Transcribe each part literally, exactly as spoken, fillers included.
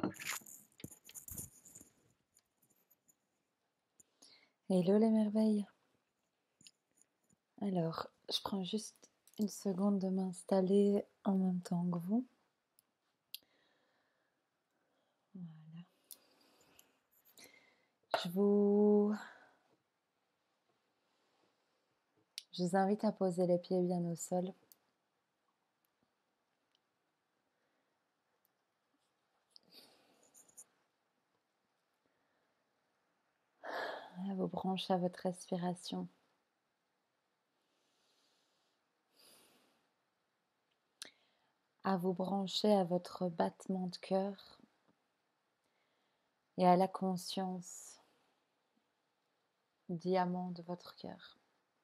Hello les merveilles. Alors, je prends juste une seconde de m'installer en même temps que vous. Voilà. Je vous... Je vous invite à poser les pieds bien au sol. À vous brancher à votre respiration. À vous brancher à votre battement de cœur et à la conscience diamant de votre cœur.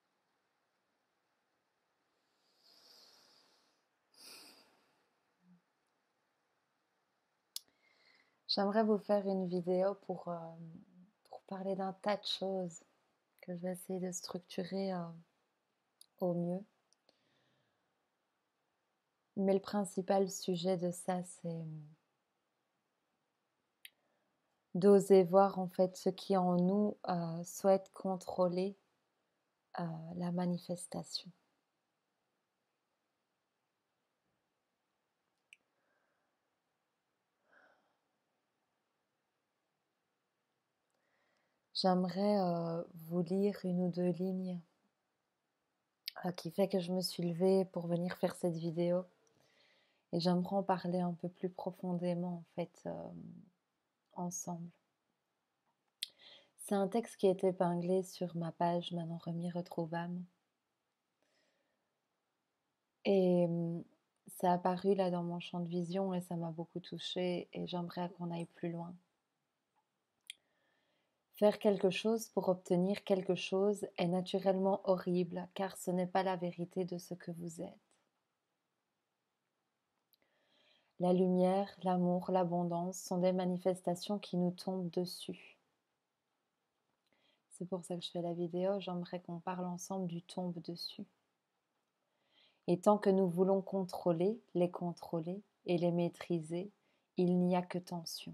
J'aimerais vous faire une vidéo pour, euh, pour parler d'un tas de choses que je vais essayer de structurer euh, au mieux. Mais le principal sujet de ça, c'est d'oser voir en fait ce qui en nous euh, souhaite contrôler euh, la manifestation. J'aimerais euh, vous lire une ou deux lignes euh, qui fait que je me suis levée pour venir faire cette vidéo. Et j'aimerais en parler un peu plus profondément en fait euh, ensemble. C'est un texte qui est épinglé sur ma page Manon Remy Retrouve âme. Et ça a apparu là dans mon champ de vision et ça m'a beaucoup touchée et j'aimerais qu'on aille plus loin. Faire quelque chose pour obtenir quelque chose est naturellement horrible car ce n'est pas la vérité de ce que vous êtes. La lumière, l'amour, l'abondance sont des manifestations qui nous tombent dessus. C'est pour ça que je fais la vidéo, j'aimerais qu'on parle ensemble du tombe dessus. Et tant que nous voulons contrôler, les contrôler et les maîtriser, il n'y a que tension.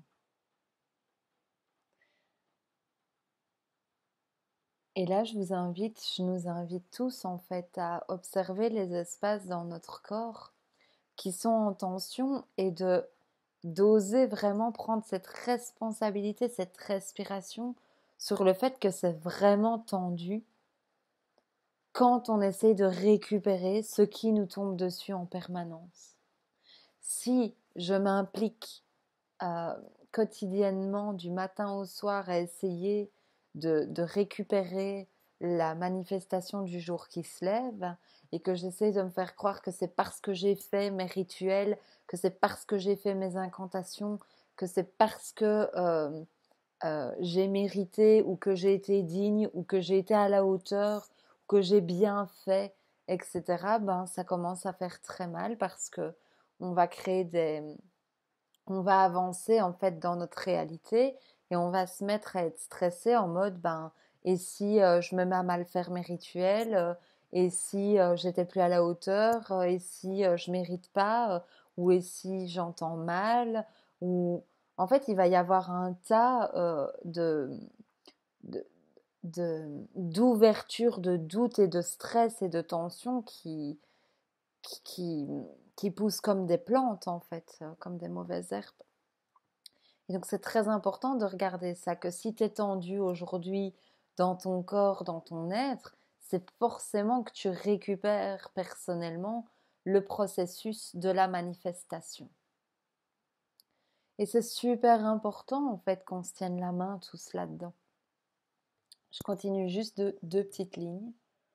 Et là, je vous invite, je nous invite tous en fait à observer les espaces dans notre corps qui sont en tension et de d'oser vraiment prendre cette responsabilité, cette respiration sur le fait que c'est vraiment tendu quand on essaie de récupérer ce qui nous tombe dessus en permanence. Si je m'implique euh, quotidiennement du matin au soir à essayer de, de récupérer la manifestation du jour qui se lève et que j'essaie de me faire croire que c'est parce que j'ai fait mes rituels, que c'est parce que j'ai fait mes incantations, que c'est parce que euh, euh, j'ai mérité ou que j'ai été digne ou que j'ai été à la hauteur ou que j'ai bien fait, et cetera, ben, ça commence à faire très mal parce que on va créer des... on va avancer en fait dans notre réalité et on va se mettre à être stressé en mode ben et si euh, je me mets à mal faire mes rituels euh, et si euh, j'étais plus à la hauteur euh, et si euh, je mérite pas euh, ou et si j'entends mal ou en fait il va y avoir un tas euh, de, de, de d'ouverture, de doute et de stress et de tension qui qui, qui qui poussent comme des plantes en fait, euh, comme des mauvaises herbes. Et donc c'est très important de regarder ça, que si tu es tendu aujourd'hui dans ton corps, dans ton être, c'est forcément que tu récupères personnellement le processus de la manifestation. Et c'est super important en fait qu'on se tienne la main tous là-dedans. Je continue juste de deux petites lignes.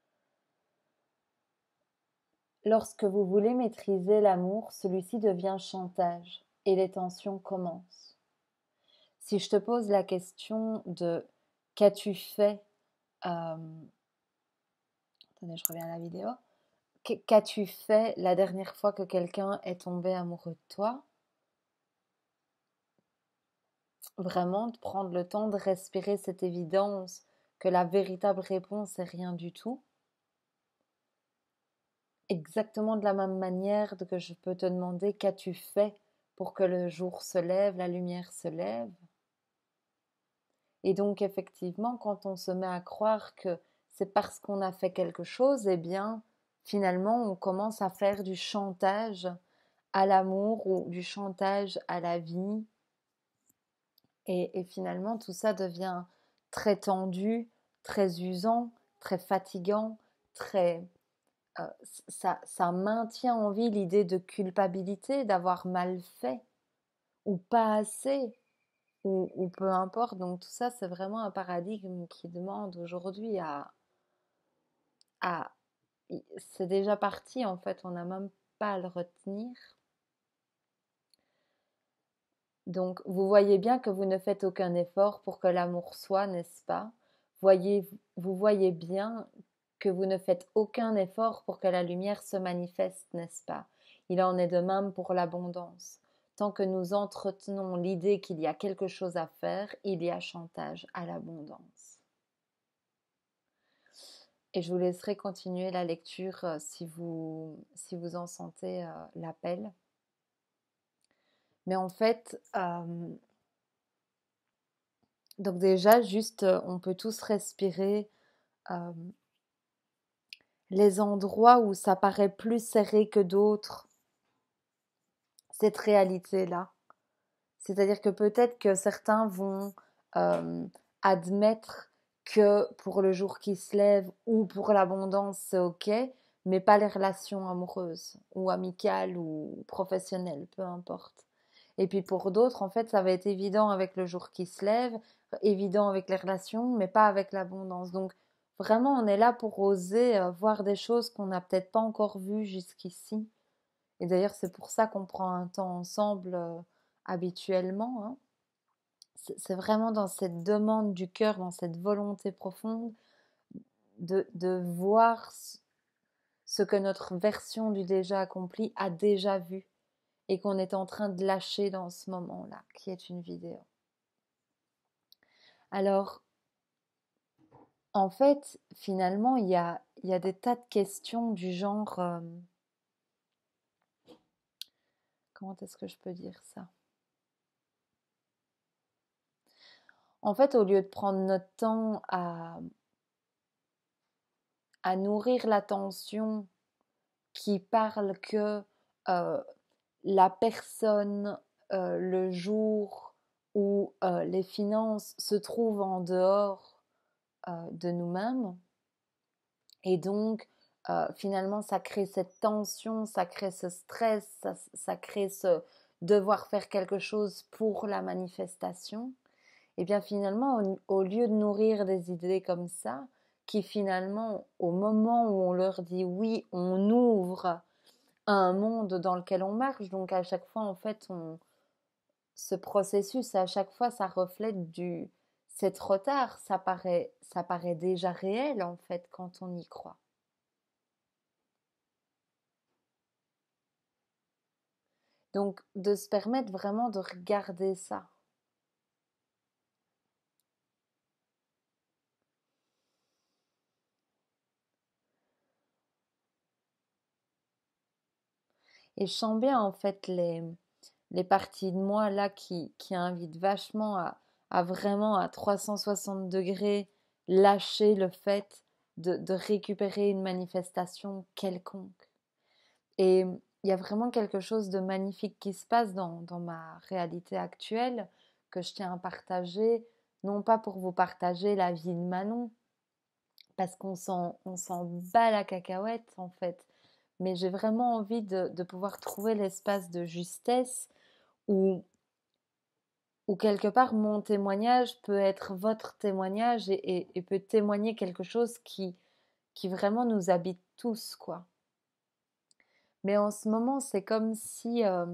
Lorsque vous voulez maîtriser l'amour, celui-ci devient chantage et les tensions commencent. Si je te pose la question de qu'as-tu fait, euh, attendez, je reviens à la vidéo, qu'as-tu fait la dernière fois que quelqu'un est tombé amoureux de toi? Vraiment, de prendre le temps de respirer cette évidence que la véritable réponse est rien du tout. Exactement de la même manière que je peux te demander qu'as-tu fait pour que le jour se lève, la lumière se lève. Et donc effectivement, quand on se met à croire que c'est parce qu'on a fait quelque chose, eh bien finalement on commence à faire du chantage à l'amour ou du chantage à la vie. Et, et finalement tout ça devient très tendu, très usant, très fatigant, très... Euh, ça, ça maintient en vie l'idée de culpabilité, d'avoir mal fait ou pas assez. Ou, ou peu importe. Donc tout ça, c'est vraiment un paradigme qui demande aujourd'hui à, à... C'est déjà parti en fait, on n'a même pas à le retenir. Donc vous voyez bien que vous ne faites aucun effort pour que l'amour soit, n'est-ce pas? Voyez, vous voyez bien que vous ne faites aucun effort pour que la lumière se manifeste, n'est-ce pas? Il en est de même pour l'abondance. Tant que nous entretenons l'idée qu'il y a quelque chose à faire, il y a chantage à l'abondance. Et je vous laisserai continuer la lecture euh, si vous, si vous en sentez euh, l'appel. Mais en fait, euh, donc déjà, juste, euh, on peut tous respirer euh, les endroits où ça paraît plus serré que d'autres, cette réalité-là. C'est-à-dire que peut-être que certains vont euh, admettre que pour le jour qui se lève ou pour l'abondance, c'est ok, mais pas les relations amoureuses ou amicales ou professionnelles, peu importe. Et puis pour d'autres, en fait, ça va être évident avec le jour qui se lève, évident avec les relations, mais pas avec l'abondance. Donc vraiment, on est là pour oser euh, voir des choses qu'on n'a peut-être pas encore vues jusqu'ici. Et d'ailleurs, c'est pour ça qu'on prend un temps ensemble euh, habituellement. Hein. C'est, c'est vraiment dans cette demande du cœur, dans cette volonté profonde de, de voir ce que notre version du déjà accompli a déjà vu et qu'on est en train de lâcher dans ce moment-là, qui est une vidéo. Alors, en fait, finalement, il y a, il y a des tas de questions du genre... Euh, comment est-ce que je peux dire ça? En fait, au lieu de prendre notre temps à, à nourrir l'attention qui parle que euh, la personne, euh, le jour où euh, les finances se trouvent en dehors euh, de nous-mêmes, et donc euh, finalement ça crée cette tension, ça crée ce stress, ça, ça crée ce devoir faire quelque chose pour la manifestation. Et bien finalement, au, au lieu de nourrir des idées comme ça, qui finalement, au moment où on leur dit oui, on ouvre à un monde dans lequel on marche, donc à chaque fois, en fait, on, ce processus, à chaque fois, ça reflète du... C'est trop tard, ça paraît, ça paraît déjà réel, en fait, quand on y croit. Donc, de se permettre vraiment de regarder ça. Et je sens bien, en fait, les, les parties de moi, là, qui, qui invitent vachement à, à vraiment, à trois cent soixante degrés, lâcher le fait de, de récupérer une manifestation quelconque. Et il y a vraiment quelque chose de magnifique qui se passe dans, dans ma réalité actuelle que je tiens à partager, non pas pour vous partager la vie de Manon, parce qu'on s'en, on s'en bat la cacahuète en fait, mais j'ai vraiment envie de, de pouvoir trouver l'espace de justesse où, où quelque part mon témoignage peut être votre témoignage et, et, et peut témoigner quelque chose qui, qui vraiment nous habite tous, quoi. Mais en ce moment, c'est comme si... Euh,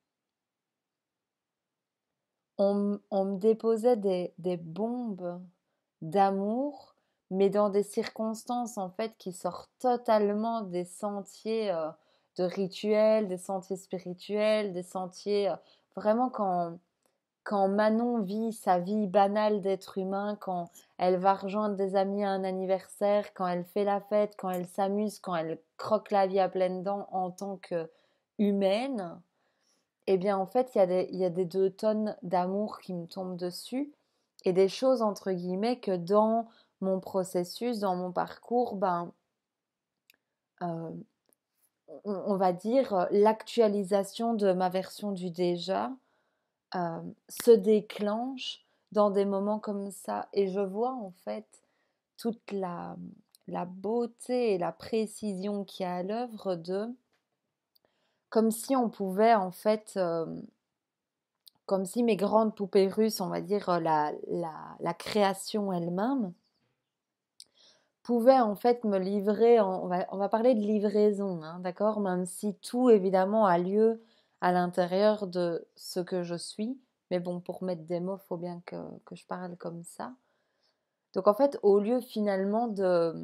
on, on me déposait des, des bombes d'amour, mais dans des circonstances en fait qui sortent totalement des sentiers euh, de rituels, des sentiers spirituels, des sentiers euh, vraiment quand, quand Manon vit sa vie banale d'être humain, quand elle va rejoindre des amis à un anniversaire, quand elle fait la fête, quand elle s'amuse, quand elle croque la vie à pleines dents en tant que humaine, eh bien en fait, il y a des, il y a des deux tonnes d'amour qui me tombent dessus et des choses entre guillemets que dans mon processus, dans mon parcours, ben, euh, on, on va dire euh, l'actualisation de ma version du déjà euh, se déclenche dans des moments comme ça. Et je vois en fait toute la, la beauté et la précision qui a à l'œuvre de, comme si on pouvait en fait, euh, comme si mes grandes poupées russes, on va dire euh, la, la, la création elle-même, pouvait en fait me livrer, en- on va, on va parler de livraison, hein, d'accord? Même si tout évidemment a lieu à l'intérieur de ce que je suis. Mais bon, pour mettre des mots, il faut bien que, que je parle comme ça. Donc en fait, au lieu finalement de...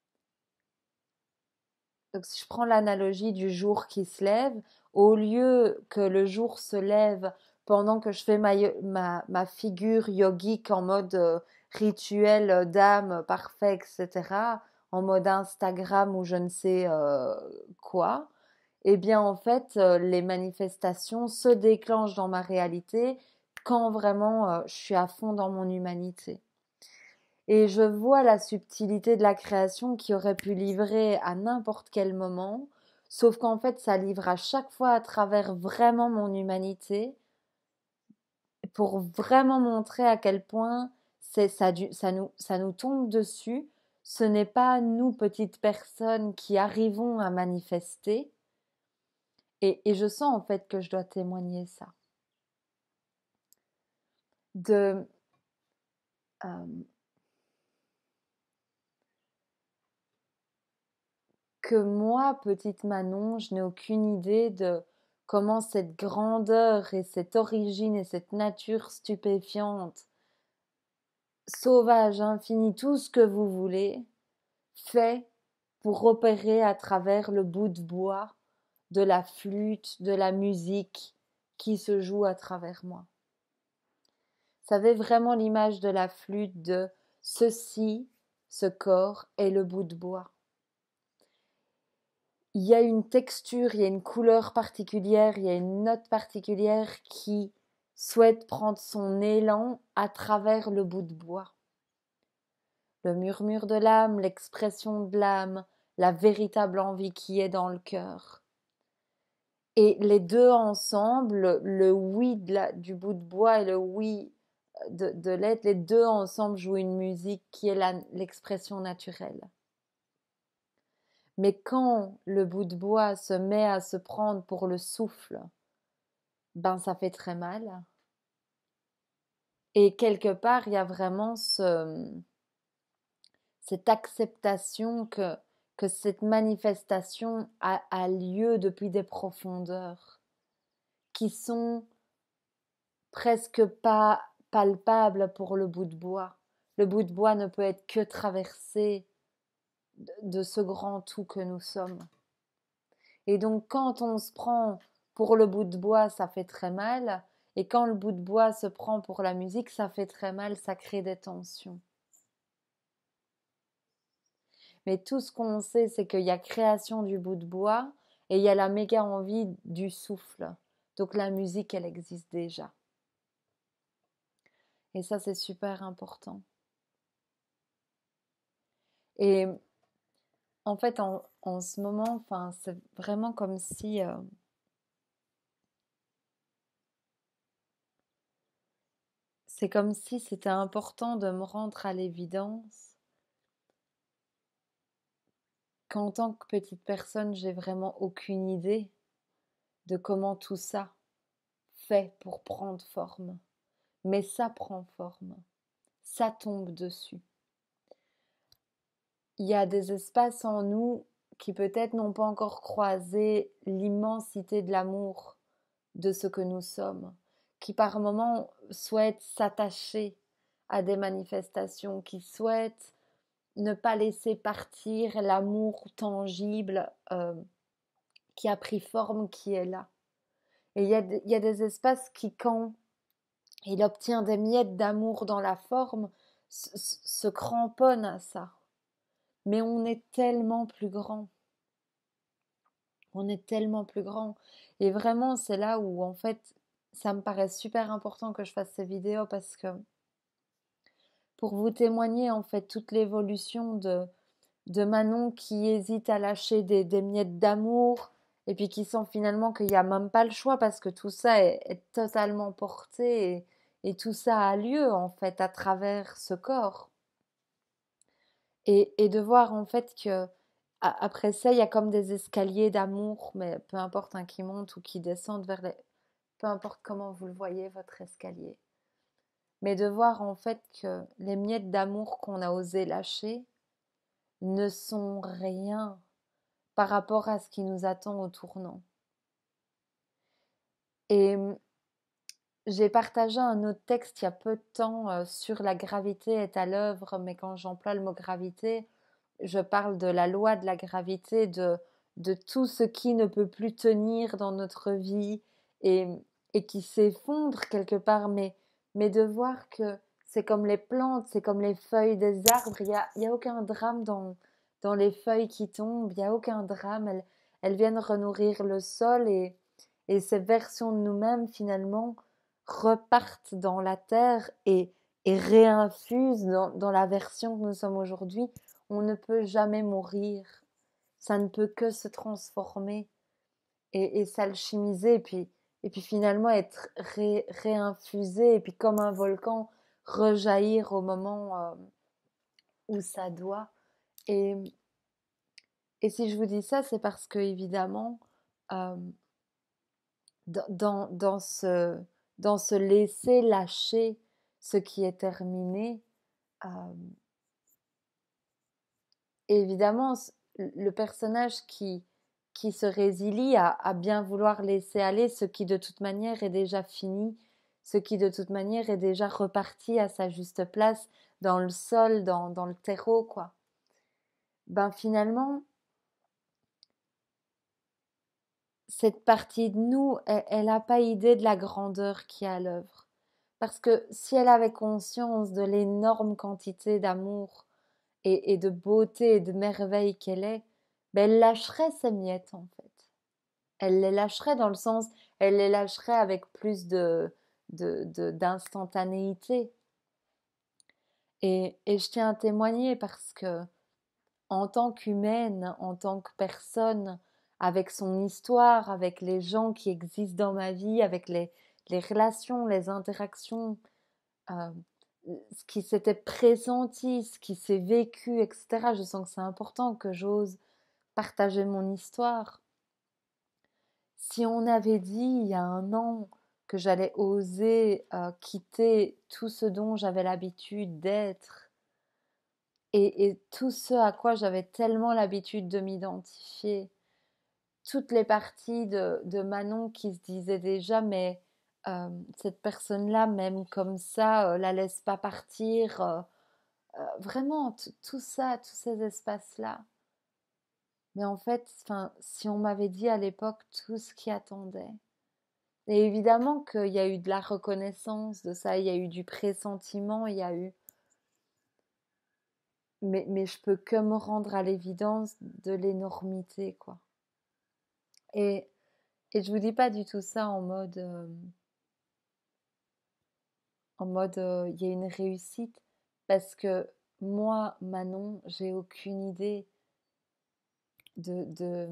Donc si je prends l'analogie du jour qui se lève, au lieu que le jour se lève pendant que je fais ma, ma, ma figure yogique en mode euh, rituel euh, d'âme parfait, et cetera, en mode Instagram ou je ne sais euh, quoi, eh bien en fait, euh, les manifestations se déclenchent dans ma réalité quand vraiment euh, je suis à fond dans mon humanité. Et je vois la subtilité de la création qui aurait pu livrer à n'importe quel moment, sauf qu'en fait, ça livre à chaque fois à travers vraiment mon humanité, pour vraiment montrer à quel point c'est, ça, ça, nous, ça nous tombe dessus. Ce n'est pas nous, petites personnes, qui arrivons à manifester. Et, et je sens en fait que je dois témoigner ça. De... Euh, que moi, petite Manon, je n'ai aucune idée de comment cette grandeur et cette origine et cette nature stupéfiante, sauvage, infinie, tout ce que vous voulez, fait pour opérer à travers le bout de bois de la flûte, de la musique qui se joue à travers moi. Vous savez vraiment l'image de la flûte de ceci, ce corps est le bout de bois. Il y a une texture, il y a une couleur particulière, il y a une note particulière qui souhaite prendre son élan à travers le bout de bois. Le murmure de l'âme, l'expression de l'âme, la véritable envie qui est dans le cœur. Et les deux ensemble, le oui de la, du bout de bois et le oui de, de l'être, les deux ensemble jouent une musique qui est la, l'expression naturelle. Mais quand le bout de bois se met à se prendre pour le souffle, ben ça fait très mal. Et quelque part, il y a vraiment ce, cette acceptation que, que cette manifestation a, a lieu depuis des profondeurs qui sont presque pas palpables pour le bout de bois. Le bout de bois ne peut être que traversé de, de ce grand tout que nous sommes. Et donc quand on se prend pour le bout de bois, ça fait très mal. Et quand le bout de bois se prend pour la musique, ça fait très mal, ça crée des tensions. Mais tout ce qu'on sait, c'est qu'il y a création du bout de bois et il y a la méga envie du souffle. Donc la musique, elle existe déjà. Et ça, c'est super important. Et en fait, en, en ce moment, enfin, c'est vraiment comme si... Euh, c'est comme si c'était important de me rendre à l'évidence qu'en tant que petite personne, j'ai vraiment aucune idée de comment tout ça fait pour prendre forme. Mais ça prend forme. Ça tombe dessus. Il y a des espaces en nous qui peut-être n'ont pas encore croisé l'immensité de l'amour de ce que nous sommes, qui par moments souhaitent s'attacher à des manifestations, qui souhaitent ne pas laisser partir l'amour tangible euh, qui a pris forme, qui est là. Et il y a, il y a des espaces qui, quand il obtient des miettes d'amour dans la forme, se, se cramponnent à ça. Mais on est tellement plus grand. On est tellement plus grand. Et vraiment, c'est là où, en fait, ça me paraît super important que je fasse ces vidéos parce que pour vous témoigner, en fait, toute l'évolution de, de Manon qui hésite à lâcher des, des miettes d'amour et puis qui sent finalement qu'il n'y a même pas le choix parce que tout ça est, est totalement porté et, et tout ça a lieu, en fait, à travers ce corps. Et, et de voir, en fait, que après ça, il y a comme des escaliers d'amour, mais peu importe hein, qui montent ou qui descendent vers les... Peu importe comment vous le voyez, votre escalier. Mais de voir en fait que les miettes d'amour qu'on a osé lâcher ne sont rien par rapport à ce qui nous attend au tournant. Et j'ai partagé un autre texte il y a peu de temps euh, sur la gravité est à l'œuvre, mais quand j'emploie le mot gravité, je parle de la loi de la gravité, de, de tout ce qui ne peut plus tenir dans notre vie et, et qui s'effondre quelque part, mais, mais de voir que c'est comme les plantes, c'est comme les feuilles des arbres, il n'y a, il y a aucun drame dans, dans les feuilles qui tombent, il n'y a aucun drame, elles, elles viennent renourrir le sol et, et ces versions de nous-mêmes finalement repartent dans la terre et, et réinfusent dans, dans la version que nous sommes aujourd'hui. On ne peut jamais mourir, ça ne peut que se transformer et, et s'alchimiser et puis, et puis finalement être ré, réinfusé et puis comme un volcan rejaillir au moment euh, où ça doit. Et, et si je vous dis ça, c'est parce que évidemment, euh, dans, dans, ce, dans ce laisser lâcher ce qui est terminé, euh, évidemment, le personnage qui, qui se résilie à, à bien vouloir laisser aller ce qui de toute manière est déjà fini, ce qui de toute manière est déjà reparti à sa juste place dans le sol, dans, dans le terreau, quoi. Ben finalement, cette partie de nous, elle n'a pas idée de la grandeur qui est à l'œuvre. Parce que si elle avait conscience de l'énorme quantité d'amour et, et de beauté et de merveille qu'elle est, ben elle lâcherait ses miettes en fait. Elle les lâcherait dans le sens, elle les lâcherait avec plus de, de, de, d'instantanéité. Et, et je tiens à témoigner parce que en tant qu'humaine, en tant que personne, avec son histoire, avec les gens qui existent dans ma vie, avec les, les relations, les interactions, euh, ce qui s'était pressenti, ce qui s'est vécu, et cetera. Je sens que c'est important que j'ose partager mon histoire. Si on avait dit il y a un an que j'allais oser euh, quitter tout ce dont j'avais l'habitude d'être et, et tout ce à quoi j'avais tellement l'habitude de m'identifier, toutes les parties de, de Manon qui se disaient déjà mais euh, cette personne-là même comme ça euh, la laisse pas partir euh, euh, vraiment t- tout ça, tous ces espaces-là. Mais en fait, si on m'avait dit à l'époque tout ce qui attendait, et évidemment qu'il y a eu de la reconnaissance de ça, il y a eu du pressentiment, il y a eu... Mais, mais je peux que me rendre à l'évidence de l'énormité, quoi. Et, et je vous dis pas du tout ça en mode... Euh, en mode, euh, il y a une réussite. Parce que moi, Manon, j'ai aucune idée de... de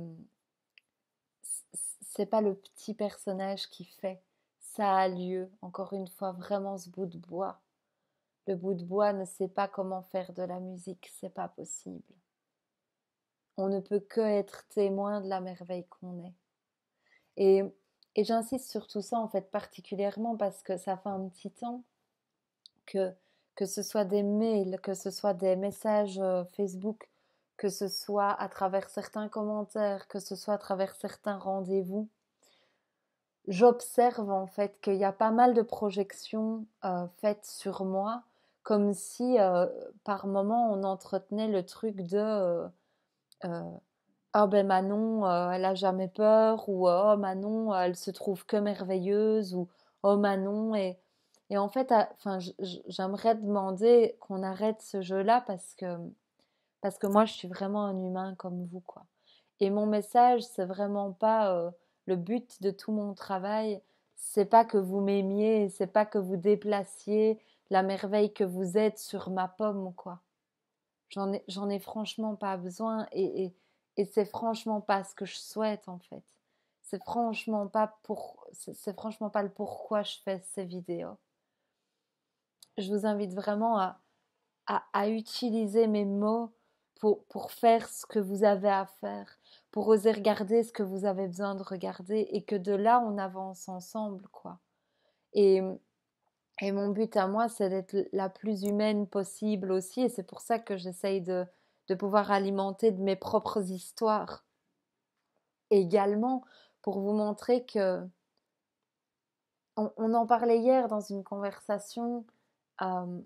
c'est pas le petit personnage qui fait. Ça a lieu, encore une fois, vraiment ce bout de bois. Le bout de bois ne sait pas comment faire de la musique, c'est pas possible. On ne peut que être témoin de la merveille qu'on est. Et, et j'insiste sur tout ça en fait particulièrement parce que ça fait un petit temps que, que ce soit des mails, que ce soit des messages Facebook, que ce soit à travers certains commentaires, que ce soit à travers certains rendez-vous, j'observe en fait qu'il y a pas mal de projections euh, faites sur moi, comme si euh, par moment on entretenait le truc de euh, euh, ah ben Manon euh, elle a jamais peur ou oh Manon elle se trouve que merveilleuse ou oh Manon et, et en fait enfin j'aimerais demander qu'on arrête ce jeu-là parce que parce que moi je suis vraiment un humain comme vous quoi et mon message, c'est vraiment pas euh, le but de tout mon travail. C'est pas que vous m'aimiez, c'est pas que vous déplaciez la merveille que vous êtes sur ma pomme, quoi. J'en ai, j'en ai franchement pas besoin et, et, et c'est franchement pas ce que je souhaite en fait. C'est franchement pas pour, c'est, c'est franchement pas le pourquoi je fais ces vidéos. Je vous invite vraiment à, à, à utiliser mes mots pour, pour faire ce que vous avez à faire, pour oser regarder ce que vous avez besoin de regarder et que de là on avance ensemble, quoi. Et, et mon but à moi, c'est d'être la plus humaine possible aussi, et c'est pour ça que j'essaye de, de pouvoir alimenter de mes propres histoires. Également, pour vous montrer que, on, on en parlait hier dans une conversation, euh,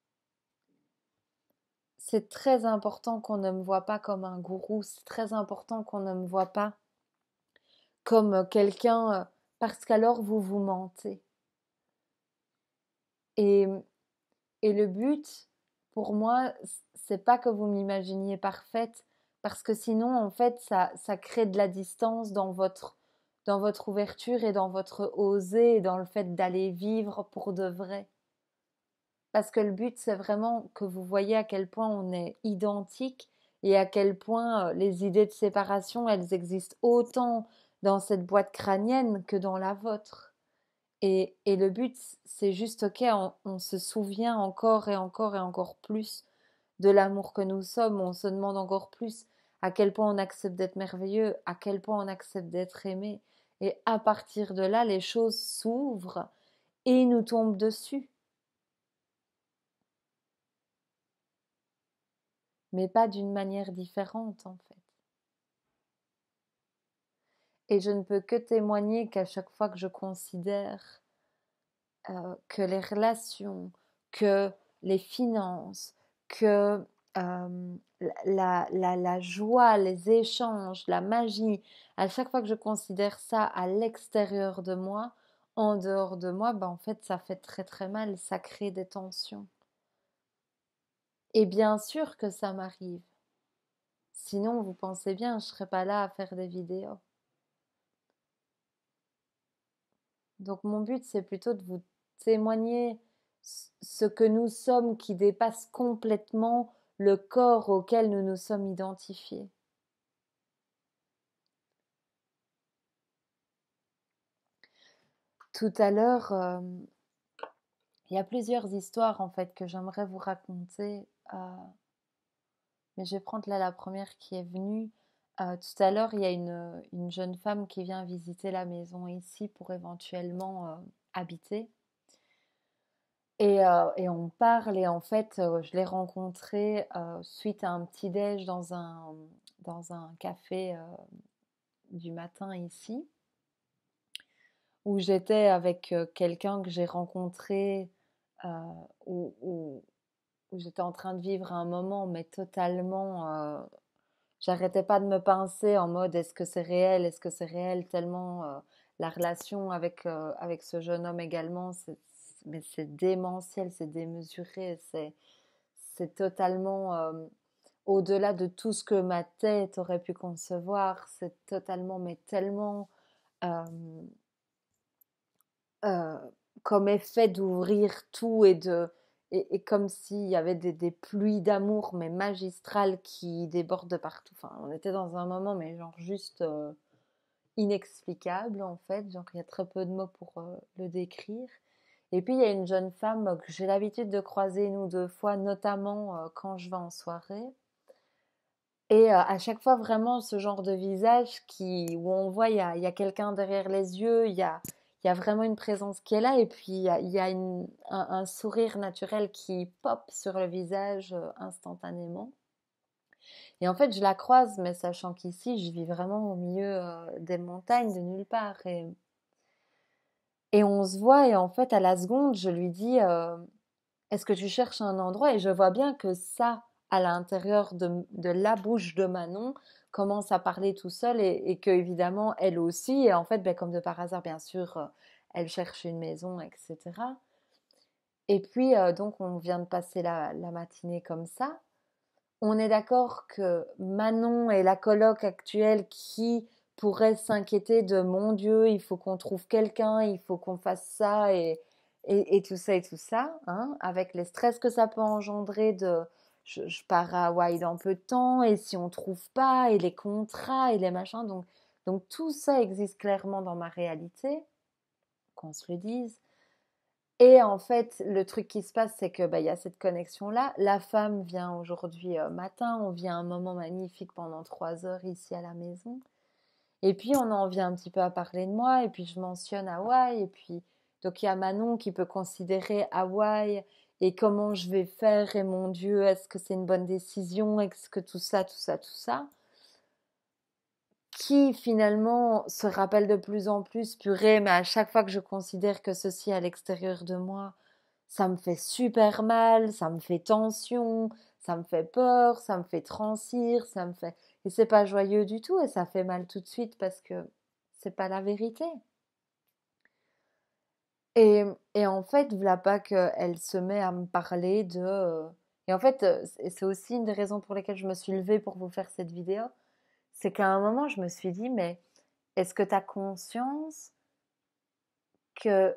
c'est très important qu'on ne me voit pas comme un gourou, c'est très important qu'on ne me voit pas comme quelqu'un, parce qu'alors vous vous mentez. Et, et le but, pour moi, c'est pas que vous m'imaginiez parfaite, parce que sinon, en fait, ça, ça crée de la distance dans votre, dans votre ouverture et dans votre oser et dans le fait d'aller vivre pour de vrai. Parce que le but, c'est vraiment que vous voyez à quel point on est identiques et à quel point les idées de séparation, elles existent autant dans cette boîte crânienne que dans la vôtre. Et, et le but, c'est juste, ok, on, on se souvient encore et encore et encore plus de l'amour que nous sommes, on se demande encore plus à quel point on accepte d'être merveilleux, à quel point on accepte d'être aimé. Et à partir de là, les choses s'ouvrent et nous tombent dessus. Mais pas d'une manière différente, en fait. Et je ne peux que témoigner qu'à chaque fois que je considère euh, que les relations, que les finances, que euh, la, la, la joie, les échanges, la magie, à chaque fois que je considère ça à l'extérieur de moi, en dehors de moi, ben en fait ça fait très très mal, ça crée des tensions. Et bien sûr que ça m'arrive. Sinon, vous pensez bien, je ne serais pas là à faire des vidéos. Donc mon but, c'est plutôt de vous témoigner ce que nous sommes qui dépasse complètement le corps auquel nous nous sommes identifiés. Tout à l'heure, euh, il y a plusieurs histoires en fait que j'aimerais vous raconter, euh, mais je vais prendre là la première qui est venue. Euh, tout à l'heure, il y a une, une jeune femme qui vient visiter la maison ici pour éventuellement euh, habiter. Et, euh, et on parle et en fait, euh, je l'ai rencontrée euh, suite à un petit déj dans un, dans un café euh, du matin ici, où j'étais avec euh, quelqu'un que j'ai rencontré, euh, où, où, où j'étais en train de vivre un moment, mais totalement, euh, j'arrêtais pas de me pincer en mode est-ce que c'est réel, est-ce que c'est réel, tellement euh, la relation avec, euh, avec ce jeune homme également, c'est, mais c'est démentiel, c'est démesuré, c'est, c'est totalement euh, au-delà de tout ce que ma tête aurait pu concevoir, c'est totalement, mais tellement euh, euh, comme effet d'ouvrir tout et de et, et comme s'il y avait des, des pluies d'amour mais magistrales qui débordent de partout. Enfin, on était dans un moment mais genre juste euh, inexplicable en fait. Genre il y a très peu de mots pour euh, le décrire. Et puis il y a une jeune femme que j'ai l'habitude de croiser une ou deux fois, notamment euh, quand je vais en soirée. Et euh, à chaque fois, vraiment, ce genre de visage qui, où on voit, il y a, il y a quelqu'un derrière les yeux, il y a, il y a vraiment une présence qui est là, et puis il y a, il y a une, un, un sourire naturel qui pop sur le visage euh, instantanément. Et en fait, je la croise, mais sachant qu'ici, je vis vraiment au milieu euh, des montagnes, de nulle part. Et, et on se voit, et en fait, à la seconde, je lui dis, euh, est-ce que tu cherches un endroit? Et je vois bien que ça, à l'intérieur de, de la bouche de Manon, commence à parler tout seul et, et que évidemment elle aussi, et en fait, ben, comme de par hasard, bien sûr, euh, elle cherche une maison, et cetera. Et puis, euh, donc, on vient de passer la, la matinée comme ça. on est d'accord que Manon est la coloc actuelle qui pourrait s'inquiéter de mon Dieu, il faut qu'on trouve quelqu'un, il faut qu'on fasse ça et, et, et tout ça et tout ça, hein, avec les stress que ça peut engendrer de je, je pars à Hawaï dans peu de temps et si on trouve pas et les contrats et les machins, donc, donc tout ça existe clairement dans ma réalité, qu'on se le dise. Et en fait, le truc qui se passe, c'est que bah, y a cette connexion-là. La femme vient aujourd'hui euh, matin, on vit un moment magnifique pendant trois heures ici à la maison. Et puis on en vient un petit peu à parler de moi, et puis je mentionne Hawaï, et puis donc il y a Manon qui peut considérer Hawaï et comment je vais faire, et mon Dieu, est-ce que c'est une bonne décision, est-ce que tout ça, tout ça, tout ça, qui finalement se rappelle de plus en plus, purée, mais à chaque fois que je considère que ceci est à l'extérieur de moi, ça me fait super mal, ça me fait tension, ça me fait peur, ça me fait transir, ça me fait... Et c'est pas joyeux du tout et ça fait mal tout de suite parce que c'est pas la vérité. Et, et en fait, voilà pas qu'elle se met à me parler de... euh, Et en fait, euh, c'est c'est aussi une des raisons pour lesquelles je me suis levée pour vous faire cette vidéo. C'est qu'à un moment, je me suis dit, mais est-ce que tu as conscience que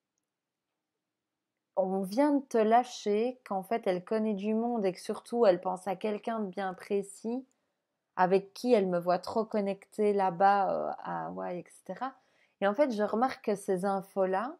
on vient de te lâcher, qu'en fait elle connaît du monde et que surtout elle pense à quelqu'un de bien précis avec qui elle me voit trop connectée là-bas euh, à Hawaï, et cetera. Et en fait, je remarque que ces infos-là,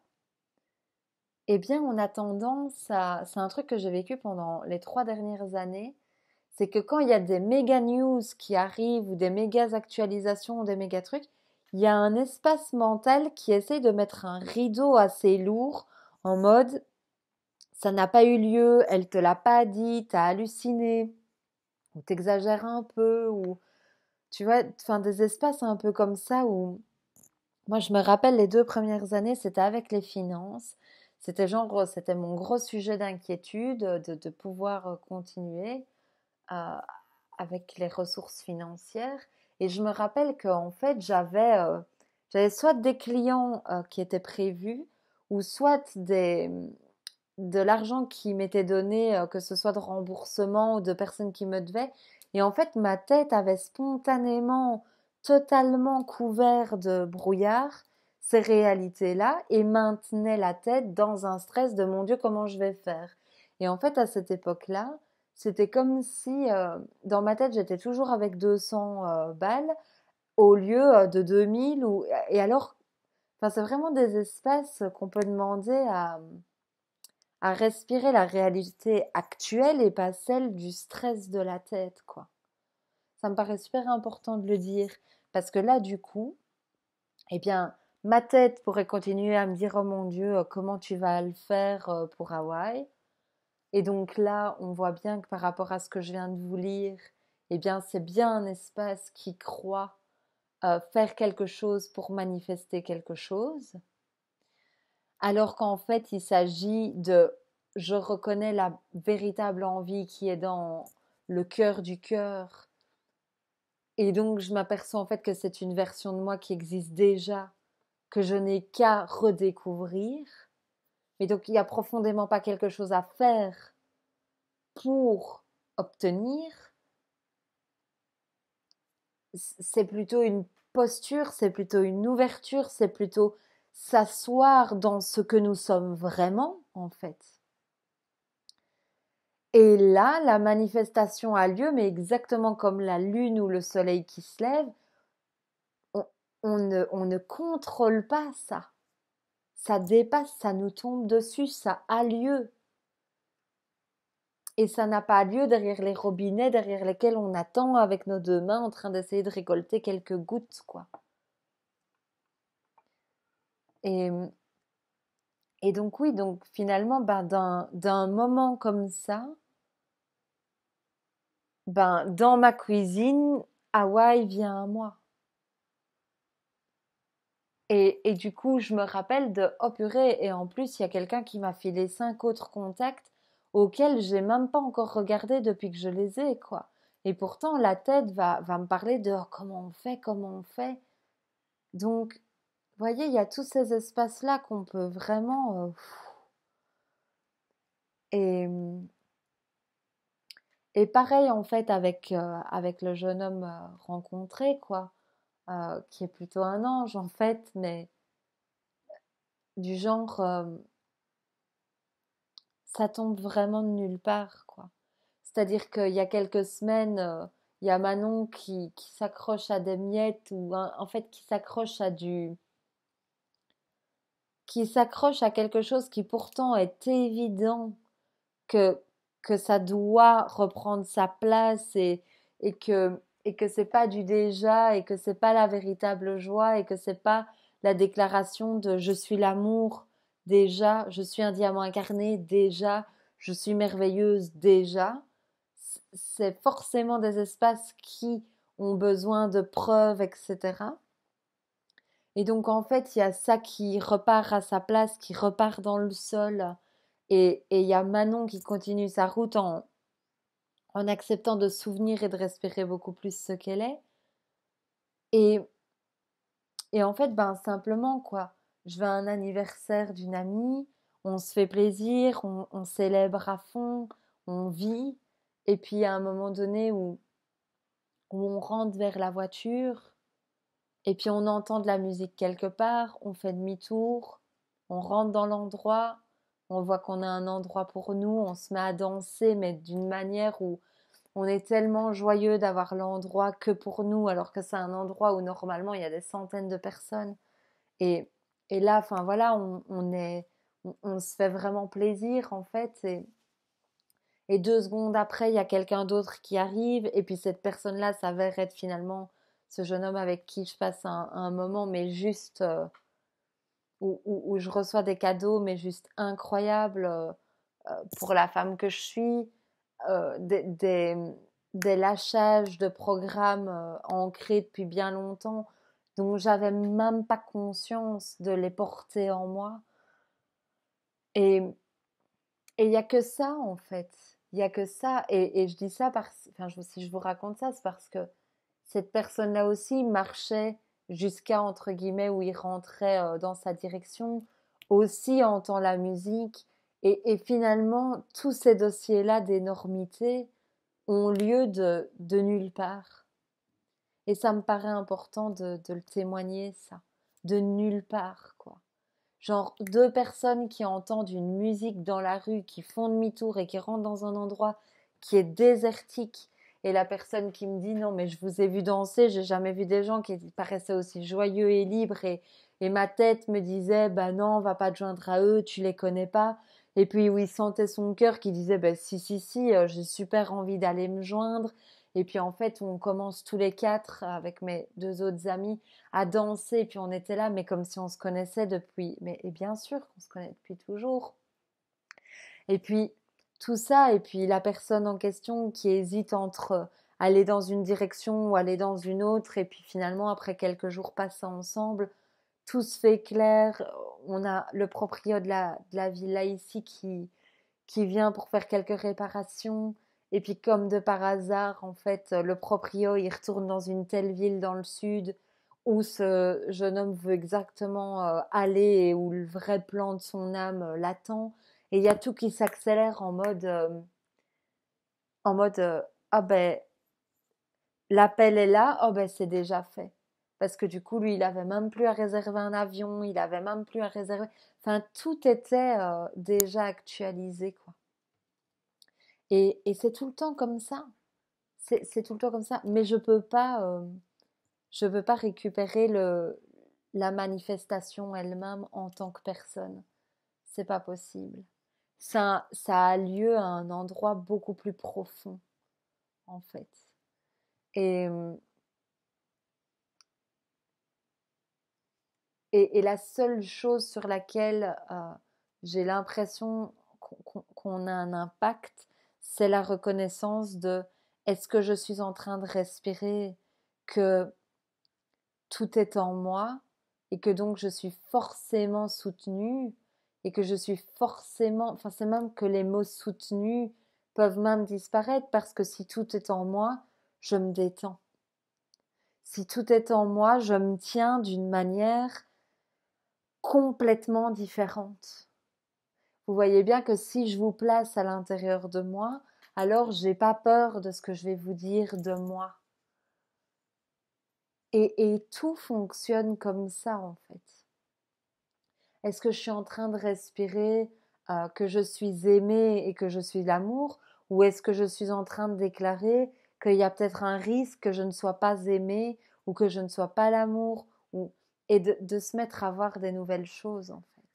eh bien, on a tendance à... C'est un truc que j'ai vécu pendant les trois dernières années, c'est que quand il y a des méga news qui arrivent ou des méga actualisations ou des méga trucs, il y a un espace mental qui essaye de mettre un rideau assez lourd en mode ça n'a pas eu lieu, elle te l'a pas dit, t'as halluciné, ou t'exagères un peu, ou tu vois, enfin des espaces un peu comme ça où moi je me rappelle les deux premières années, c'était avec les finances, c'était genre, c'était mon gros sujet d'inquiétude de, de pouvoir continuer euh, avec les ressources financières. Et je me rappelle qu'en fait j'avais euh, j'avais soit des clients euh, qui étaient prévus, ou soit des de l'argent qui m'était donné, euh, que ce soit de remboursement ou de personnes qui me devaient. Et en fait, ma tête avait spontanément, totalement couvert de brouillard ces réalités-là et maintenait la tête dans un stress de mon Dieu, comment je vais faire. Et en fait, à cette époque-là, c'était comme si euh, dans ma tête, j'étais toujours avec deux cents euh, balles au lieu euh, de deux mille. Ou... Et alors, enfin, c'est vraiment des espaces qu'on peut demander à à respirer la réalité actuelle et pas celle du stress de la tête, quoi. Ça me paraît super important de le dire parce que là, du coup, eh bien, ma tête pourrait continuer à me dire oh mon Dieu, comment tu vas le faire euh, pour Hawaï. Et donc là, on voit bien que par rapport à ce que je viens de vous lire, eh bien, c'est bien un espace qui croit euh, faire quelque chose pour manifester quelque chose. Alors qu'en fait, il s'agit de je reconnais la véritable envie qui est dans le cœur du cœur. Et donc, je m'aperçois en fait que c'est une version de moi qui existe déjà, que je n'ai qu'à redécouvrir. Mais donc, il n'y a profondément pas quelque chose à faire pour obtenir. C'est plutôt une posture, c'est plutôt une ouverture, c'est plutôt s'asseoir dans ce que nous sommes vraiment, en fait. Et là, la manifestation a lieu, mais exactement comme la lune ou le soleil qui se lève, on, on ne, on ne contrôle pas ça. Ça dépasse, ça nous tombe dessus, ça a lieu. Et ça n'a pas lieu derrière les robinets, derrière lesquels on attend avec nos deux mains en train d'essayer de récolter quelques gouttes, quoi. Et, et donc oui, donc finalement, ben, d'un, d'un moment comme ça, ben, dans ma cuisine, Hawaï vient à moi. Et, et du coup, je me rappelle de oh purée, et en plus, il y a quelqu'un qui m'a filé cinq autres contacts auxquels j'ai même pas encore regardé depuis que je les ai, quoi. Et pourtant, la tête va, va me parler de oh, comment on fait, comment on fait. Donc, vous voyez, il y a tous ces espaces-là qu'on peut vraiment. Euh, et, et pareil en fait avec, euh, avec le jeune homme euh, rencontré, quoi, euh, qui est plutôt un ange en fait, mais du genre, euh, ça tombe vraiment de nulle part, quoi. C'est-à-dire qu'il y a quelques semaines, euh, il y a Manon qui, qui s'accroche à des miettes ou un- en fait qui s'accroche à du, qui s'accroche à quelque chose qui pourtant est évident que, que ça doit reprendre sa place et, et que, et que c'est pas du déjà et que c'est pas la véritable joie et que c'est pas la déclaration de je suis l'amour déjà, je suis un diamant incarné déjà, je suis merveilleuse déjà. C'est forcément des espaces qui ont besoin de preuves, et cetera. Et donc en fait, il y a ça qui repart à sa place, qui repart dans le sol. Et et il y a Manon qui continue sa route en, en acceptant de se souvenir et de respirer beaucoup plus ce qu'elle est. Et, et en fait, ben simplement, quoi. Je vais à un anniversaire d'une amie, on se fait plaisir, on, on célèbre à fond, on vit. Et puis à un moment donné où, où on rentre vers la voiture, et puis on entend de la musique quelque part, on fait demi-tour, on rentre dans l'endroit, on voit qu'on a un endroit pour nous, on se met à danser, mais d'une manière où on est tellement joyeux d'avoir l'endroit que pour nous, alors que c'est un endroit où normalement il y a des centaines de personnes. Et, et là, enfin voilà, on, on est, on, on se fait vraiment plaisir en fait. Et, et deux secondes après, il y a quelqu'un d'autre qui arrive, et puis cette personne-là s'avère être finalement ce jeune homme avec qui je passe un, un moment, mais juste euh, où, où, où, je reçois des cadeaux, mais juste incroyables euh, euh, pour la femme que je suis, euh, des, des, des lâchages de programmes euh, ancrés depuis bien longtemps, dont j'avais même pas conscience de les porter en moi. Et Et il y a que ça, en fait. Il y a que ça. Et, et je dis ça parce, enfin, je, si je vous raconte ça, c'est parce que cette personne-là aussi marchait jusqu'à, entre guillemets, où il rentrait euh, dans sa direction, aussi entend la musique. Et, et finalement, tous ces dossiers-là d'énormité ont lieu de, de nulle part. Et ça me paraît important de, de le témoigner, ça. De nulle part, quoi. Genre deux personnes qui entendent une musique dans la rue, qui font demi-tour et qui rentrent dans un endroit qui est désertique. Et la personne qui me dit non mais je vous ai vu danser, j'ai jamais vu des gens qui paraissaient aussi joyeux et libres. Et, et ma tête me disait bah non, va pas te joindre à eux, tu les connais pas. Et puis où il sentait son cœur qui disait bah si si si, euh, j'ai super envie d'aller me joindre. Et puis en fait on commence tous les quatre avec mes deux autres amis à danser, puis on était là, mais comme si on se connaissait depuis, mais et bien sûr qu'on se connaît depuis toujours. Et puis tout ça, et puis la personne en question qui hésite entre aller dans une direction ou aller dans une autre, et puis finalement après quelques jours passés ensemble, tout se fait clair. On a le proprio de la, de la villa ici qui, qui vient pour faire quelques réparations. Et puis comme de par hasard, en fait, le proprio, il retourne dans une telle ville dans le sud où ce jeune homme veut exactement euh, aller et où le vrai plan de son âme euh, l'attend. Et il y a tout qui s'accélère en mode, euh, en mode, euh, ah ben, l'appel est là, oh ben c'est déjà fait. Parce que du coup, lui, il avait même plus à réserver un avion, il avait même plus à réserver. Enfin, tout était euh, déjà actualisé, quoi. Et, et c'est tout le temps comme ça. C'est, c'est tout le temps comme ça. Mais je peux pas, euh, je veux pas récupérer le, la manifestation elle-même en tant que personne. C'est pas possible. Ça, ça a lieu à un endroit beaucoup plus profond, en fait. Et, et, et la seule chose sur laquelle euh, j'ai l'impression qu'on, qu'on a un impact, c'est la reconnaissance de est-ce que je suis en train de respirer, que tout est en moi et que donc je suis forcément soutenue et que je suis forcément, enfin c'est même que les mots soutenus peuvent même disparaître parce que si tout est en moi, je me détends. Si tout est en moi, je me tiens d'une manière complètement différente. Vous voyez bien que si je vous place à l'intérieur de moi, alors j'ai pas peur de ce que je vais vous dire de moi. Et, et tout fonctionne comme ça en fait. Est-ce que je suis en train de respirer euh, que je suis aimée et que je suis l'amour, ou est-ce que je suis en train de déclarer qu'il y a peut-être un risque que je ne sois pas aimée ou que je ne sois pas l'amour, ou... et de, de se mettre à voir des nouvelles choses en fait.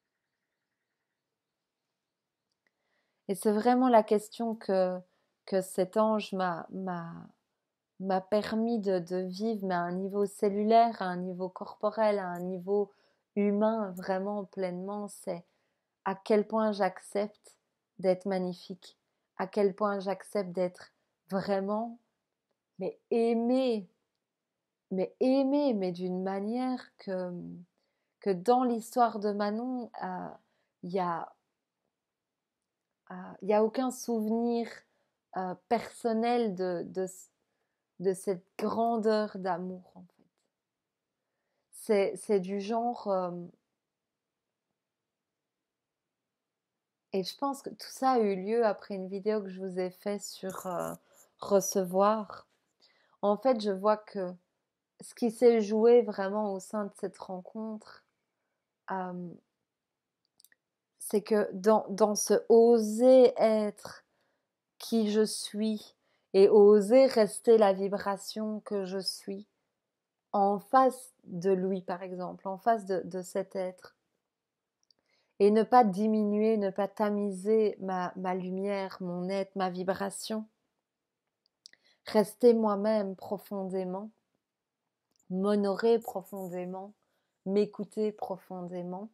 Et c'est vraiment la question que, que cet ange m'a, m'a, m'a permis de, de vivre, mais à un niveau cellulaire, à un niveau corporel, à un niveau humain, vraiment pleinement, c'est à quel point j'accepte d'être magnifique, à quel point j'accepte d'être vraiment, mais aimée, mais aimée, mais d'une manière que, que dans l'histoire de Manon, il euh, y a il euh, n'y a aucun souvenir euh, personnel de, de, de cette grandeur d'amour en fait. C'est, c'est du genre euh, et je pense que tout ça a eu lieu après une vidéo que je vous ai faite sur euh, recevoir. En fait, je vois que ce qui s'est joué vraiment au sein de cette rencontre, euh, c'est que dans, dans ce oser être qui je suis et oser rester la vibration que je suis en face de lui, par exemple, en face de, de cet être, et ne pas diminuer, ne pas tamiser ma, ma lumière, mon être, ma vibration, rester moi-même profondément, m'honorer profondément, m'écouter profondément,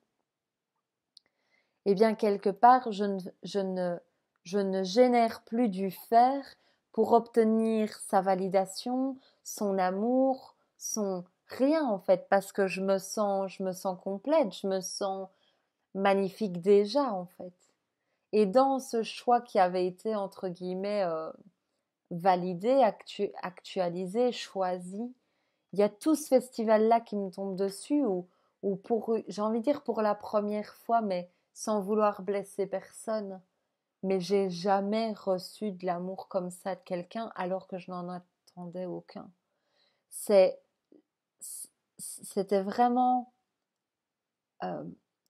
et bien quelque part je ne, je ne, je ne génère plus du faire pour obtenir sa validation, son amour, son rien en fait, parce que je me sens, je me sens complète, je me sens magnifique déjà en fait. Et dans ce choix qui avait été entre guillemets euh, validé, actu actualisé, choisi, il y a tout ce festival-là qui me tombe dessus où, où pour, j'ai envie de dire pour la première fois, mais sans vouloir blesser personne, mais j'ai jamais reçu de l'amour comme ça de quelqu'un alors que je n'en attendais aucun. C'est, c'était vraiment euh,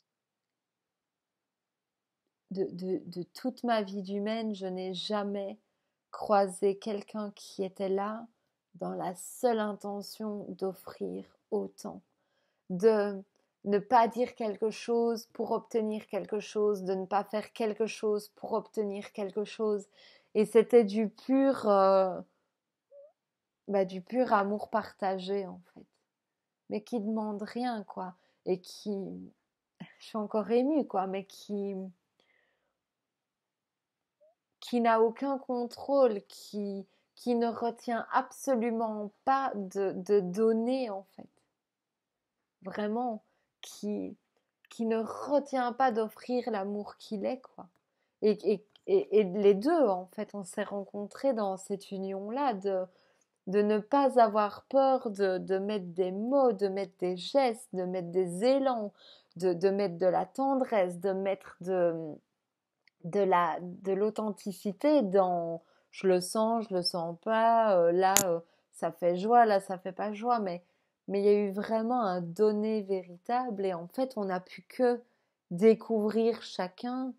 de, de, de toute ma vie d'humaine, je n'ai jamais croisé quelqu'un qui était là dans la seule intention d'offrir autant, de ne pas dire quelque chose pour obtenir quelque chose, de ne pas faire quelque chose pour obtenir quelque chose. Et c'était du pur, euh, bah, du pur amour partagé en fait, mais qui demande rien quoi, et qui, je suis encore émue quoi, mais qui, qui n'a aucun contrôle, qui, qui ne retient absolument pas de, de donner en fait, vraiment, qui, qui ne retient pas d'offrir l'amour qu'il est quoi. Et, et, et, et les deux en fait, on s'est rencontrés dans cette union-là de, de ne pas avoir peur de, de mettre des mots, de mettre des gestes, de mettre des élans, de, de mettre de la tendresse, de mettre de de la de l'authenticité dans je le sens, je le sens pas, euh, là euh, ça fait joie, là ça fait pas joie, mais mais il y a eu vraiment un donné véritable et en fait on n'a pu que découvrir chacun,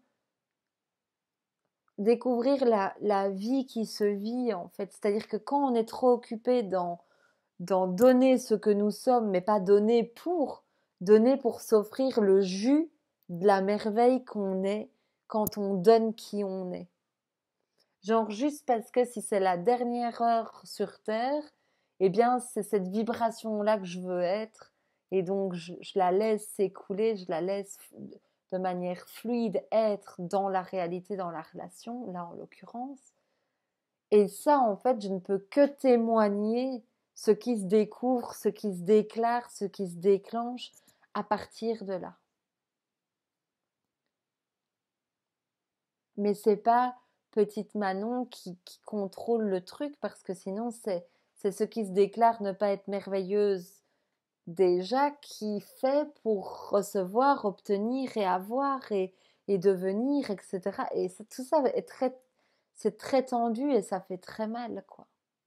découvrir la, la vie qui se vit en fait, c'est-à-dire que quand on est trop occupé dans dans donner ce que nous sommes, mais pas donner pour, donner pour s'offrir le jus de la merveille qu'on est quand on donne qui on est. Genre juste parce que si c'est la dernière heure sur Terre, eh bien c'est cette vibration-là que je veux être et donc je, je la laisse s'écouler, je la laisse de manière fluide être dans la réalité, dans la relation, là en l'occurrence. Et ça, en fait, je ne peux que témoigner ce qui se découvre, ce qui se déclare, ce qui se déclenche à partir de là. Mais c'est pas petite Manon qui, qui contrôle le truc parce que sinon c'est c'est ce qui se déclare ne pas être merveilleuse déjà qui fait pour recevoir, obtenir et avoir et, et devenir, et cetera. Et ça, tout ça est très c'est très tendu et ça fait très mal, quoi.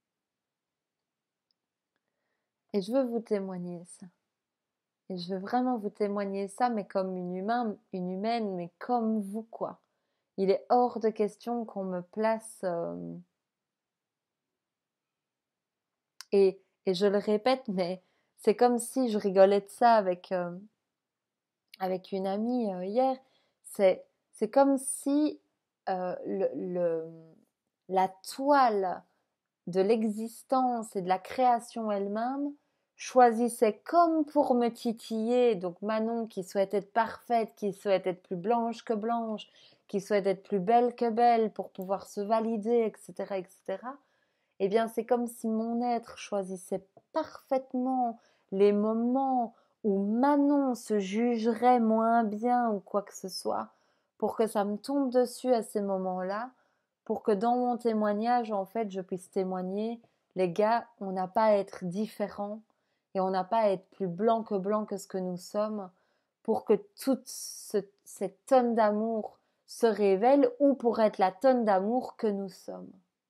Et je veux vous témoigner ça. Et je veux vraiment vous témoigner ça, mais comme une humaine, une humaine, mais comme vous, quoi. Il est hors de question qu'on me place... euh, et, et je le répète, mais c'est comme si je rigolais de ça avec, euh, avec une amie euh, hier. C'est, c'est comme si euh, le, le, la toile de l'existence et de la création elle-même choisissait comme pour me titiller, donc Manon qui souhaite être parfaite, qui souhaite être plus blanche que blanche, qui souhaite être plus belle que belle pour pouvoir se valider, et cetera, et cetera. Eh bien, c'est comme si mon être choisissait parfaitement les moments où Manon se jugerait moins bien ou quoi que ce soit, pour que ça me tombe dessus à ces moments-là, pour que dans mon témoignage, en fait, je puisse témoigner, les gars, on n'a pas à être différents et on n'a pas à être plus blanc que blanc que ce que nous sommes, pour que toute ce, cette tonne d'amour se révèle ou pour être la tonne d'amour que nous sommes.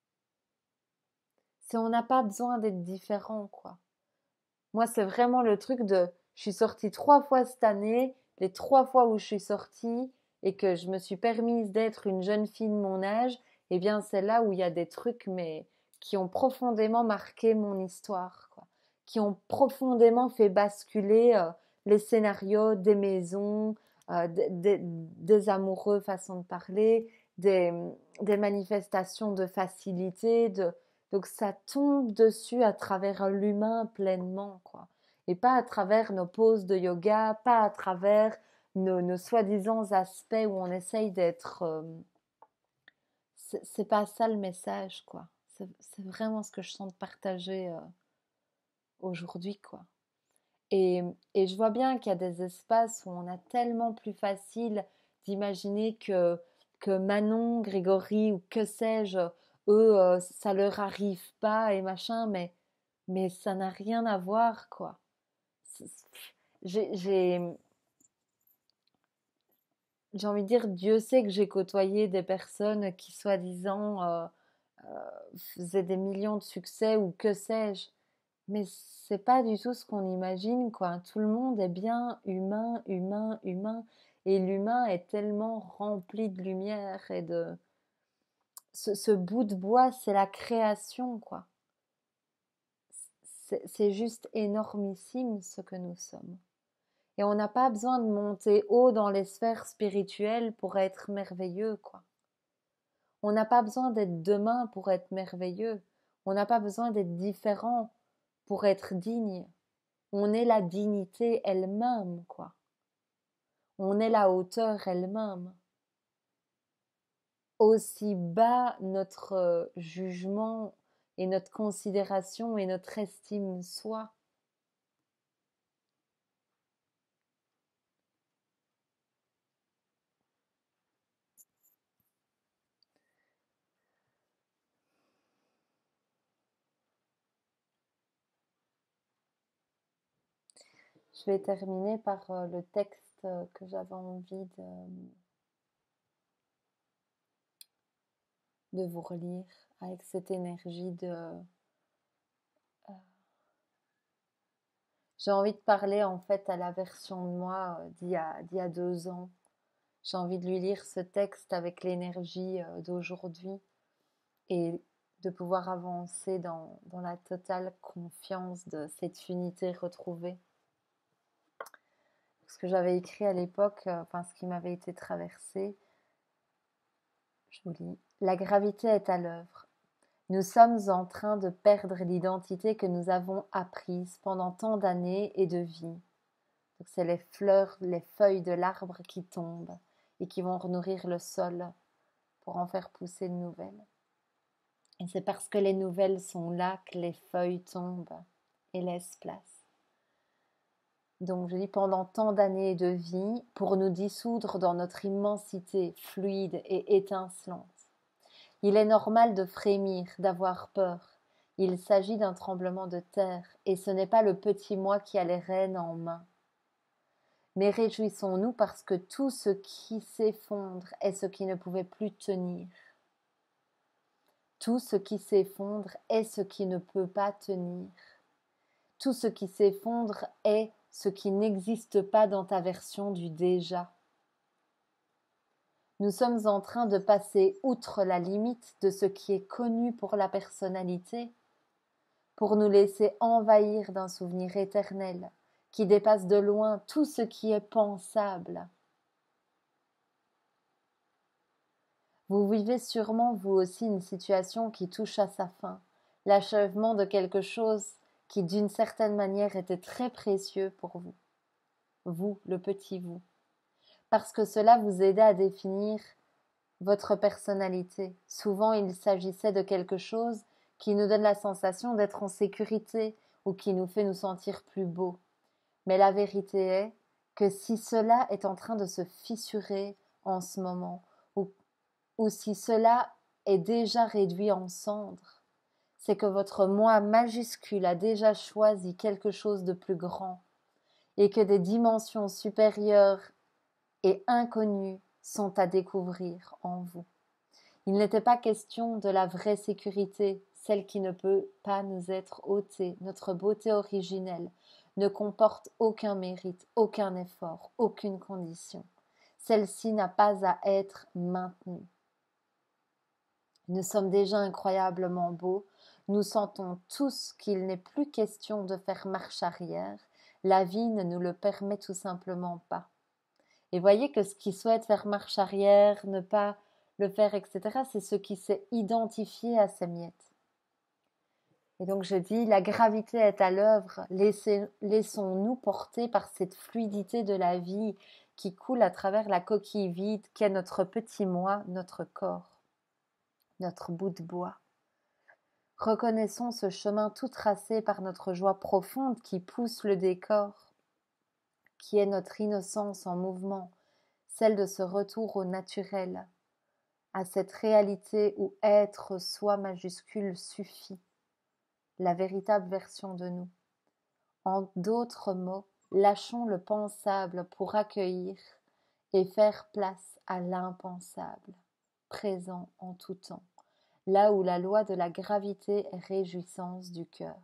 C'est on n'a pas besoin d'être différent, quoi. Moi, c'est vraiment le truc de, je suis sortie trois fois cette année, les trois fois où je suis sortie et que je me suis permise d'être une jeune fille de mon âge, eh bien, c'est là où il y a des trucs, mais qui ont profondément marqué mon histoire, quoi. Qui ont profondément fait basculer euh, les scénarios des maisons, euh, des, des, des amoureux, façon de parler, des, des manifestations de facilité, de donc ça tombe dessus à travers l'humain pleinement, quoi. Et pas à travers nos poses de yoga, pas à travers nos, nos soi-disant aspects où on essaye d'être... Euh, c'est, c'est pas ça le message, quoi. C'est, c'est vraiment ce que je sens de partager euh, aujourd'hui, quoi. Et, et je vois bien qu'il y a des espaces où on a tellement plus facile d'imaginer que, que Manon, Grégory ou que sais-je, eux, euh, ça leur arrive pas et machin, mais, mais ça n'a rien à voir, quoi. J'ai, j'ai, j'ai envie de dire, Dieu sait que j'ai côtoyé des personnes qui, soi-disant, euh, euh, faisaient des millions de succès ou que sais-je. Mais c'est pas du tout ce qu'on imagine, quoi. Tout le monde est bien humain, humain, humain. Et l'humain est tellement rempli de lumière et de... Ce, ce bout de bois, c'est la création, quoi. C'est, c'est juste énormissime ce que nous sommes. Et on n'a pas besoin de monter haut dans les sphères spirituelles pour être merveilleux, quoi. On n'a pas besoin d'être demain pour être merveilleux. On n'a pas besoin d'être différent pour être digne. On est la dignité elle-même, quoi. On est la hauteur elle-même. Aussi bas notre euh, jugement et notre considération et notre estime soit. Je vais terminer par euh, le texte euh, que j'avais envie de, de vous relire avec cette énergie de... Euh, j'ai envie de parler en fait à la version de moi euh, d'il y a, d'il y a deux ans. J'ai envie de lui lire ce texte avec l'énergie euh, d'aujourd'hui et de pouvoir avancer dans, dans la totale confiance de cette unité retrouvée. Ce que j'avais écrit à l'époque, euh, enfin ce qui m'avait été traversé, je vous lis. La gravité est à l'œuvre. Nous sommes en train de perdre l'identité que nous avons apprise pendant tant d'années et de vie. Donc c'est les fleurs, les feuilles de l'arbre qui tombent et qui vont nourrir le sol pour en faire pousser de nouvelles. Et c'est parce que les nouvelles sont là que les feuilles tombent et laissent place. Donc je dis pendant tant d'années de vie pour nous dissoudre dans notre immensité fluide et étincelante. Il est normal de frémir, d'avoir peur. Il s'agit d'un tremblement de terre et ce n'est pas le petit moi qui a les rênes en main. Mais réjouissons-nous parce que tout ce qui s'effondre est ce qui ne pouvait plus tenir. Tout ce qui s'effondre est ce qui ne peut pas tenir. Tout ce qui s'effondre est ce qui n'existe pas dans ta version du déjà. Nous sommes en train de passer outre la limite de ce qui est connu pour la personnalité pour nous laisser envahir d'un souvenir éternel qui dépasse de loin tout ce qui est pensable. Vous vivez sûrement vous aussi une situation qui touche à sa fin, l'achèvement de quelque chose qui d'une certaine manière était très précieux pour vous, vous, le petit vous, parce que cela vous aidait à définir votre personnalité. Souvent, il s'agissait de quelque chose qui nous donne la sensation d'être en sécurité ou qui nous fait nous sentir plus beaux. Mais la vérité est que si cela est en train de se fissurer en ce moment, ou, ou si cela est déjà réduit en cendres, c'est que votre moi majuscule a déjà choisi quelque chose de plus grand et que des dimensions supérieures et inconnues sont à découvrir en vous. Il n'était pas question de la vraie sécurité, celle qui ne peut pas nous être ôtée. Notre beauté originelle ne comporte aucun mérite, aucun effort, aucune condition. Celle-ci n'a pas à être maintenue. Nous sommes déjà incroyablement beaux. Nous sentons tous qu'il n'est plus question de faire marche arrière. La vie ne nous le permet tout simplement pas. Et voyez que ce qui souhaite faire marche arrière, ne pas le faire, et cetera, c'est ce qui s'est identifié à ces miettes. Et donc je dis, la gravité est à l'œuvre, laissons-nous porter par cette fluidité de la vie qui coule à travers la coquille vide qu'est notre petit moi, notre corps, notre bout de bois. Reconnaissons ce chemin tout tracé par notre joie profonde qui pousse le décor, qui est notre innocence en mouvement, celle de ce retour au naturel, à cette réalité où être soi majuscule suffit, la véritable version de nous. En d'autres mots, lâchons le pensable pour accueillir et faire place à l'impensable, présent en tout temps, là où la loi de la gravité est réjouissance du cœur.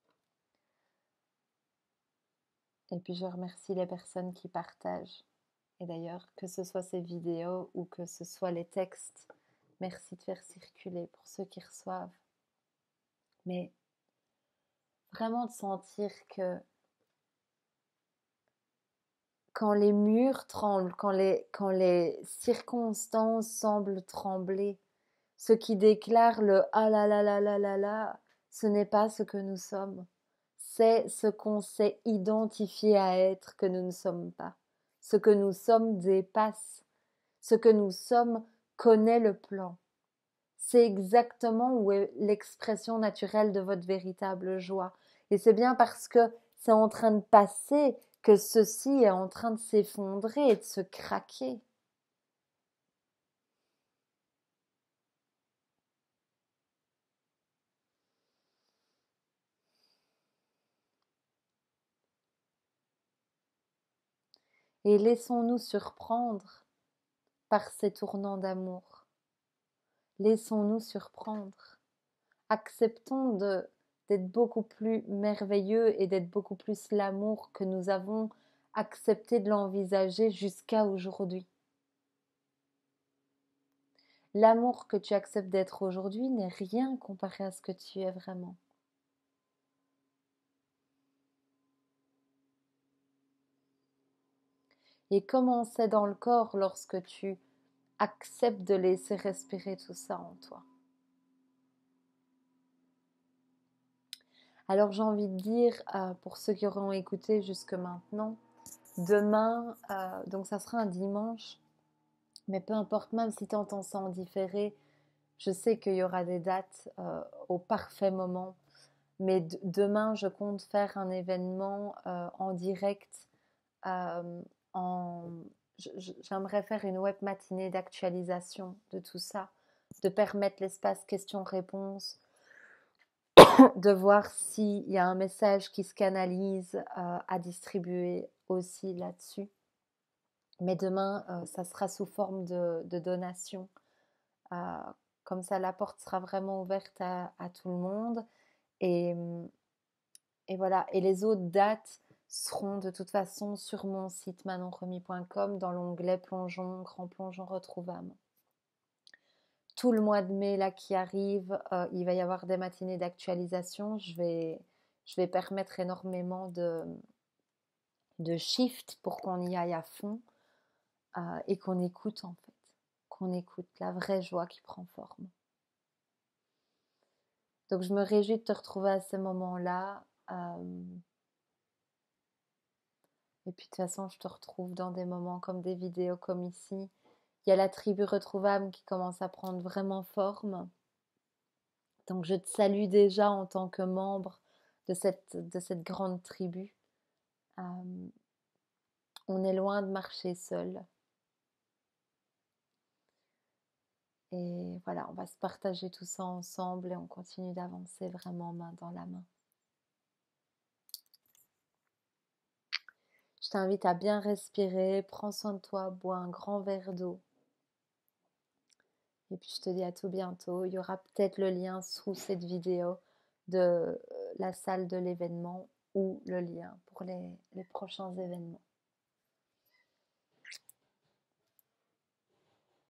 Et puis je remercie les personnes qui partagent. Et d'ailleurs, que ce soit ces vidéos ou que ce soit les textes, merci de faire circuler pour ceux qui reçoivent. Mais vraiment de sentir que quand les murs tremblent, quand les, quand les circonstances semblent trembler, ce qui déclare le « ah là là là là là là », ce n'est pas ce que nous sommes. C'est ce qu'on s'est identifié à être que nous ne sommes pas. Ce que nous sommes dépasse. Ce que nous sommes connaît le plan. C'est exactement où est l'expression naturelle de votre véritable joie. Et c'est bien parce que c'est en train de passer que ceci est en train de s'effondrer et de se craquer. Et laissons-nous surprendre par ces tournants d'amour. Laissons-nous surprendre. Acceptons de, d'être beaucoup plus merveilleux et d'être beaucoup plus l'amour que nous avons accepté de l'envisager jusqu'à aujourd'hui. L'amour que tu acceptes d'être aujourd'hui n'est rien comparé à ce que tu es vraiment. Et comment c'est dans le corps lorsque tu acceptes de laisser respirer tout ça en toi. Alors j'ai envie de dire, euh, pour ceux qui auront écouté jusque maintenant, demain, euh, donc ça sera un dimanche, mais peu importe, même si tu entends ça en différé, je sais qu'il y aura des dates euh, au parfait moment, mais d- demain je compte faire un événement euh, en direct, euh, en... j'aimerais faire une web matinée d'actualisation de tout ça, de permettre l'espace questions-réponses, de voir s'il y a un message qui se canalise euh, à distribuer aussi là-dessus. Mais demain, euh, ça sera sous forme de, de donation. Euh, Comme ça, la porte sera vraiment ouverte à, à tout le monde. Et, et voilà. Et les autres dates seront de toute façon sur mon site manon remy point com dans l'onglet plongeon, grand plongeon retrouvable. Tout le mois de mai là qui arrive, euh, il va y avoir des matinées d'actualisation. Je vais, je vais permettre énormément de, de shift pour qu'on y aille à fond euh, et qu'on écoute en fait, qu'on écoute la vraie joie qui prend forme. Donc je me réjouis de te retrouver à ce moment-là. Euh, et puis de toute façon, je te retrouve dans des moments comme des vidéos comme ici. Il y a la tribu retrouvable qui commence à prendre vraiment forme. Donc je te salue déjà en tant que membre de cette, de cette grande tribu. Euh, on est loin de marcher seul. Et voilà, on va se partager tout ça ensemble et on continue d'avancer vraiment main dans la main. Je t'invite à bien respirer, prends soin de toi, bois un grand verre d'eau. Et puis je te dis à tout bientôt. Il y aura peut-être le lien sous cette vidéo de la salle de l'événement ou le lien pour les, les prochains événements.